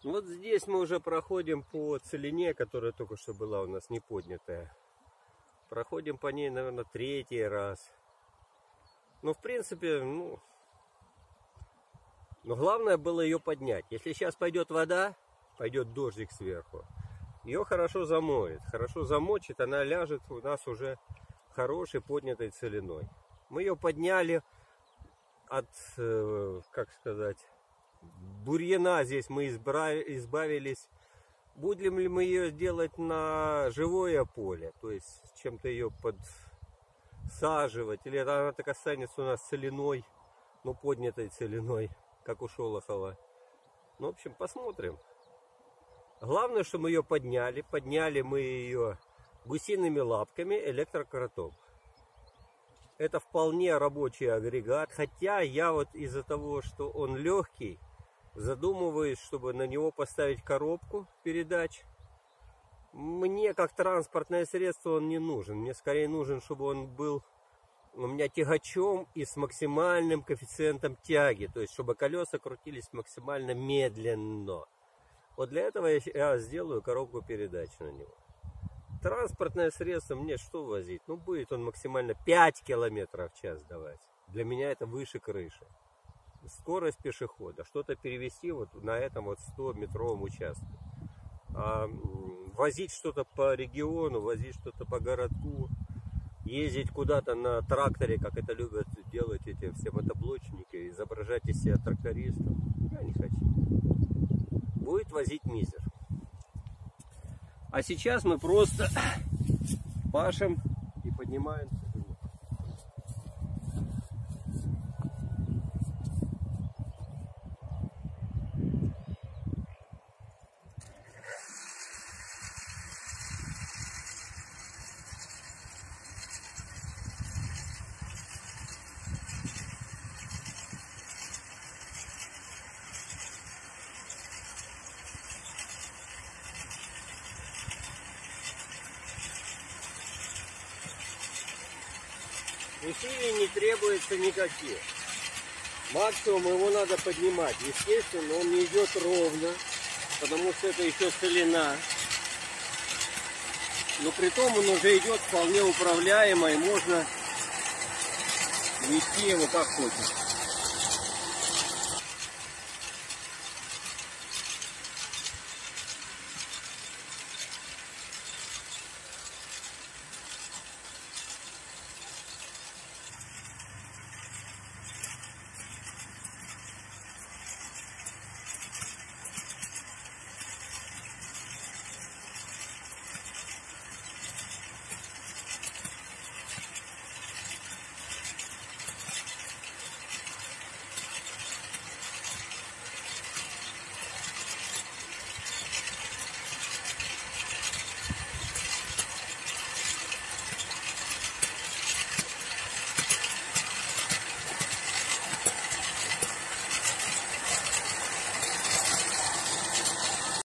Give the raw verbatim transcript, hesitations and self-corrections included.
Вот здесь мы уже проходим по целине, которая только что была у нас не поднятая. Проходим по ней, наверное, третий раз. Ну, в принципе, ну... Но главное было ее поднять. Если сейчас пойдет вода, пойдет дождик сверху, ее хорошо замоет. Хорошо замочит, она ляжет у нас уже хорошей поднятой целиной. Мы ее подняли от, как сказать, бурьяна здесь мы избавились. Будем ли мы ее делать на живое поле, то есть чем-то ее подсаживать, или она так останется у нас целиной, ну поднятой целиной, как у Шолохова. Ну, в общем, посмотрим. Главное, что мы ее подняли. Подняли мы ее гусиными лапками, электрокротом. Это вполне рабочий агрегат. Хотя я вот из-за того, что он легкий, задумываюсь, чтобы на него поставить коробку передач. Мне как транспортное средство он не нужен. Мне скорее нужен, чтобы он был у меня тягачом и с максимальным коэффициентом тяги. То есть, чтобы колеса крутились максимально медленно. Вот для этого я сделаю коробку передач на него. Транспортное средство мне что возить? Ну, будет он максимально пять километров в час давать. Для меня это выше крыши. Скорость пешехода. Что-то перевести вот на этом вот стометровом участке. А возить что-то по региону, возить что-то по городку, ездить куда-то на тракторе, как это любят делать эти все мотоблочники, изображать из себя трактористов, я не хочу. Будет возить мизер. А сейчас мы просто пашем и поднимаем. Усилий не требуется никаких. Максимум его надо поднимать. Естественно, он не идет ровно, потому что это еще целина. Но при том он уже идет вполне управляемо, и можно вести его как хочешь.